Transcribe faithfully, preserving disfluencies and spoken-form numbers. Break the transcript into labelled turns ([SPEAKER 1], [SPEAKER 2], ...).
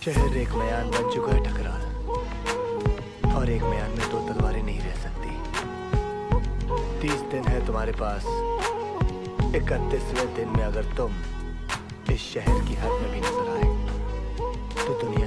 [SPEAKER 1] शहर एक मैदान बन चुका है टकराल, और एक मैदान में दो तलवारें नहीं रह सकती। तीस दिन है तुम्हारे पास। इकतीसवें दिन में अगर तुम इस शहर की हद में भी नजर आए तो दुनिया